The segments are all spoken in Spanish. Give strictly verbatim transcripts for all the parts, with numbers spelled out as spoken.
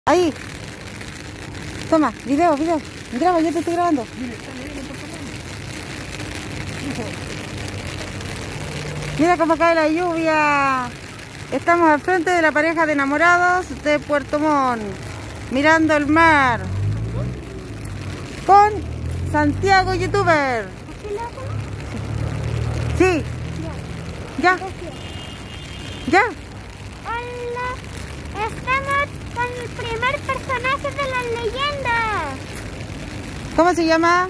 Ahí. Toma, video, video. Graba, yo te estoy grabando. Mira cómo cae la lluvia. Estamos al frente de la pareja de enamorados de Puerto Montt, mirando el mar, con Santiago YouTuber. Sí. Ya. Ya. Hola, estamos con el primer personaje de las leyendas. ¿Cómo se llama?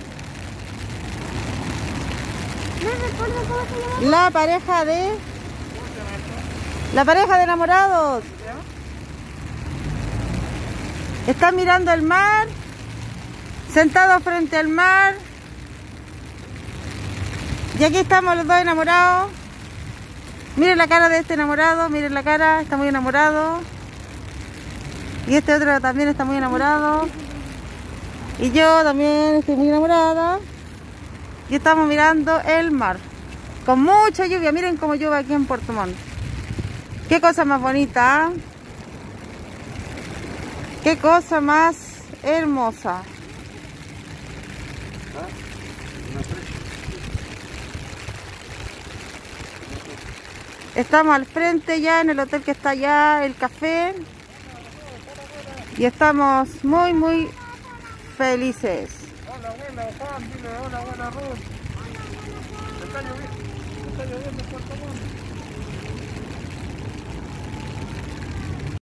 No recuerdo cómo se llama. La pareja de... La pareja de enamorados. Están mirando el mar, sentados frente al mar. Y aquí estamos los dos enamorados. Miren la cara de este enamorado, miren la cara, está muy enamorado. Y este otro también está muy enamorado. Y yo también estoy muy enamorada. Y estamos mirando el mar, con mucha lluvia. Miren cómo llueve aquí en Puerto Montt. Qué cosa más bonita, ¿eh? Qué cosa más hermosa. Estamos al frente ya en el hotel que está allá, el café. Y estamos muy, muy felices. Hola, abuela, Juan, dile hola, abuela Ruth. Está lloviendo, está lloviendo en Puerto Montt.